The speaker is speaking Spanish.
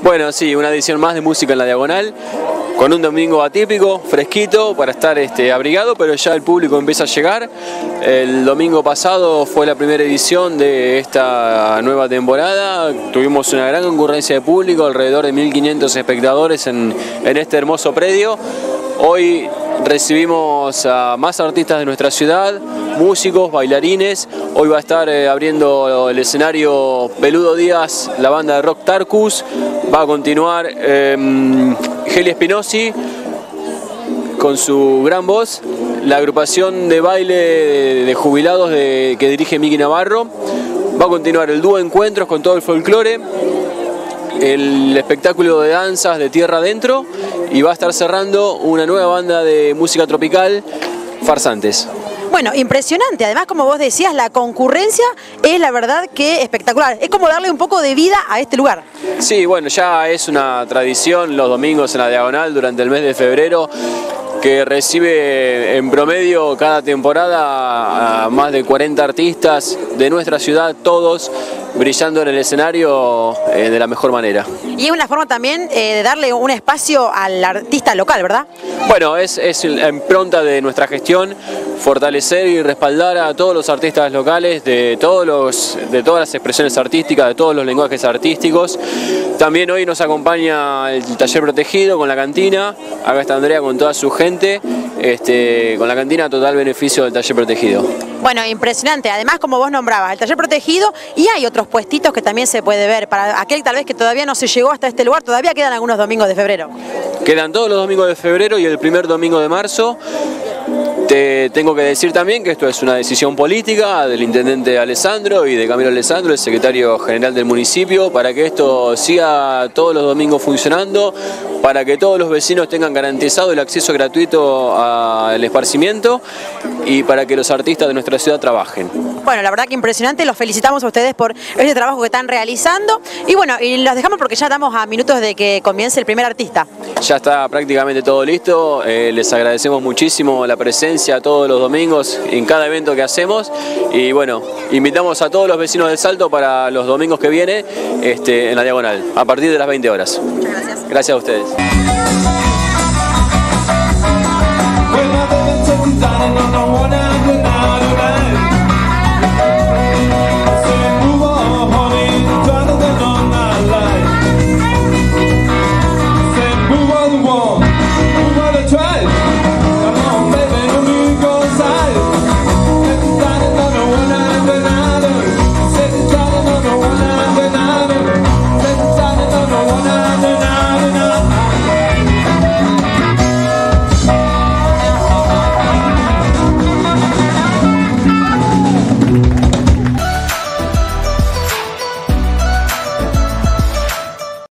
Bueno, sí, una edición más de Música en la Diagonal, con un domingo atípico, fresquito, para estar abrigado, pero ya el público empieza a llegar. El domingo pasado fue la primera edición de esta nueva temporada, tuvimos una gran concurrencia de público, alrededor de 1500 espectadores en este hermoso predio. Hoy recibimos a más artistas de nuestra ciudad, músicos, bailarines. Hoy va a estar abriendo el escenario Peludo Díaz, la banda de rock Tarkus. Va a continuar Geli Espinosi con su gran voz, la agrupación de baile de jubilados que dirige Miki Navarro. Va a continuar el dúo Encuentros con todo el folclore, el espectáculo de danzas de Tierra Adentro, y va a estar cerrando una nueva banda de música tropical, Farsantes. Bueno, impresionante. Además, como vos decías, la concurrencia es la verdad que espectacular. Es como darle un poco de vida a este lugar. Sí, bueno, ya es una tradición los domingos en la Diagonal durante el mes de febrero, que recibe en promedio cada temporada a más de 40 artistas de nuestra ciudad, todos brillando en el escenario de la mejor manera. Y es una forma también de darle un espacio al artista local, ¿verdad? Bueno, es la impronta de nuestra gestión, fortalecer y respaldar a todos los artistas locales de todas las expresiones artísticas, de todos los lenguajes artísticos. También hoy nos acompaña el Taller Protegido con la cantina. Acá está Andrea con toda su gente, con la cantina, total beneficio del Taller Protegido. Bueno, impresionante. Además, como vos nombrabas, el Taller Protegido, y hay otros puestitos que también se puede ver. Para aquel tal vez que todavía no se llegó hasta este lugar, todavía quedan algunos domingos de febrero. Quedan todos los domingos de febrero y el primer domingo de marzo. Te tengo que decir también que esto es una decisión política del intendente Alessandro y de Camilo Alessandro, el secretario general del municipio, para que esto siga todos los domingos funcionando, para que todos los vecinos tengan garantizado el acceso gratuito al esparcimiento y para que los artistas de nuestra ciudad trabajen. Bueno, la verdad que impresionante, los felicitamos a ustedes por este trabajo que están realizando. Y bueno, y los dejamos porque ya estamos a minutos de que comience el primer artista. Ya está prácticamente todo listo, les agradecemos muchísimo la presencia todos los domingos en cada evento que hacemos y bueno, invitamos a todos los vecinos de Salto para los domingos que viene en la Diagonal, a partir de las 20 horas. Muchas gracias. Gracias a ustedes.